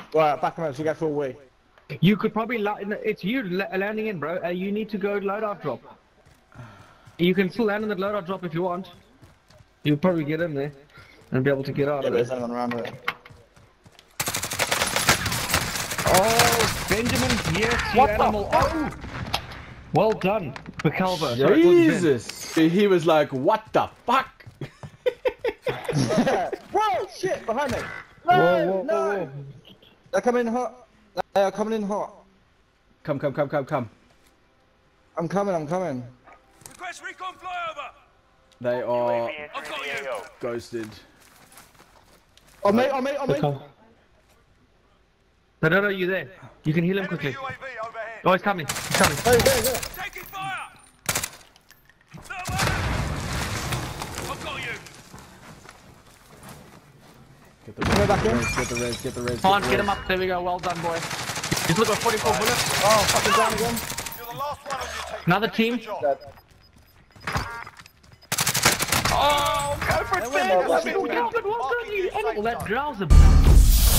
Right, back him up so you get full way. You could probably it's you landing in, bro. You need to go loadout drop. You can still land in the loadout drop if you want. You'll probably get in there and be able to get out of there's it. anyone around here. Oh, Benjamin, yes, you animal. Oh! Well done, Bacalva. Jesus! He was like, what the fuck? Whoa, shit, behind me! No, no! They're coming in hot. They are coming in hot. Come. I'm coming. Request recon flyover. They are I've got you. ghosted. On me. No, you there. You can heal him quickly. UAV overhead. Oh, he's coming. Hey. Taking fire. I've got you. Get the Come back in. get the res. Come on, get him up. There we go. Well done, boy. He's looking at 44 bullets. Oh, fucking down again. You're the last one on your team. Another team. Dead. Oh, go for it, Well Ben! Well done, you animal. That Grau's a